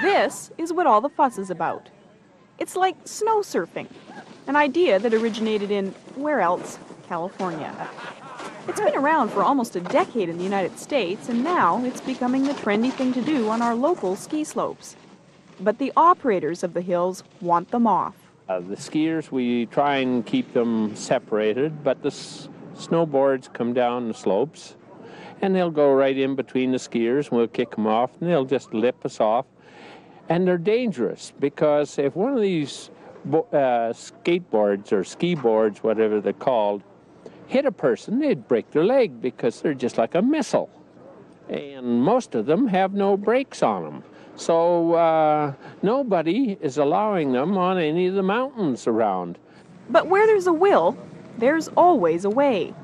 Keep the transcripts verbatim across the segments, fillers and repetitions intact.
This is what all the fuss is about. It's like snow surfing, an idea that originated in, where else? California. It's been around for almost a decade in the United States, and now it's becoming the trendy thing to do on our local ski slopes. But the operators of the hills want them off. Uh, the skiers, we try and keep them separated, but the s snowboards come down the slopes, and they'll go right in between the skiers, and we'll kick them off, and they'll just lip us off. And they're dangerous, because if one of these uh, skateboards or ski boards, whatever they're called, hit a person, they'd break their leg, because they're just like a missile. And most of them have no brakes on them. So uh, nobody is allowing them on any of the mountains around. But where there's a will, there's always a way.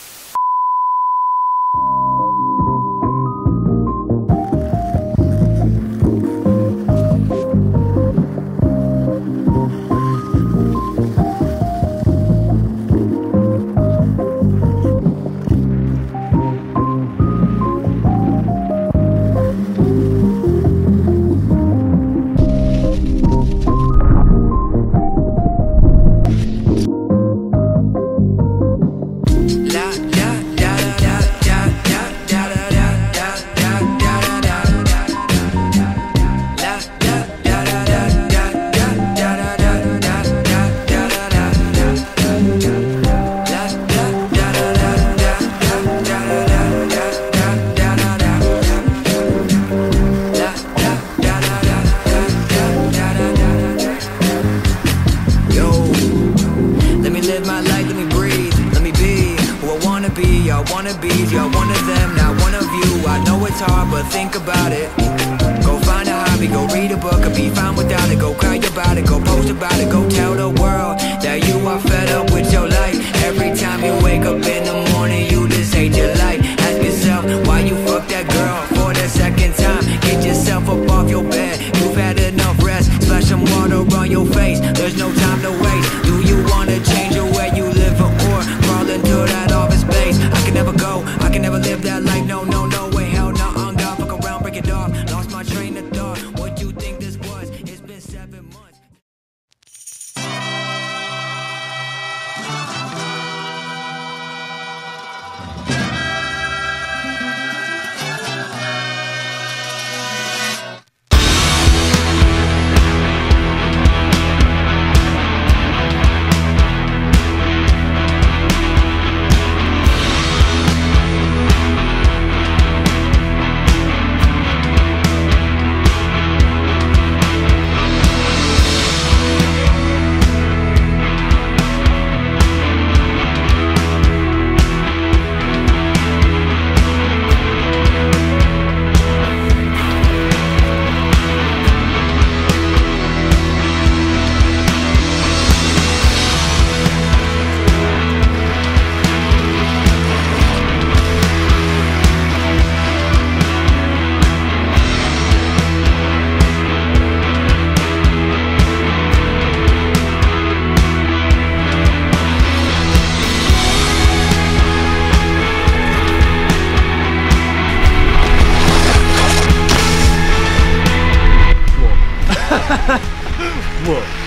Y'all wanna be, y'all one of them, not one of you. I know it's hard, but think about it. Go find a hobby, go read a book, or be fine without it. Go cry about it, go post about it, go tell the world that you are fed up with your life. Every time you wake up in the morning, you just hate your life. Ask yourself why you fucked that girl for the second time. Get yourself up off your bed, you've had enough rest. Splash some water on your face, there's no time to waste. Do you wanna change the way you live or crawl into that office space? I can never go, I can never live that life. No, no, no way, hell no, I'm gone. Fuck around, break it off. Lost my train of thought. What you think this was? It's been seven months. Whoa.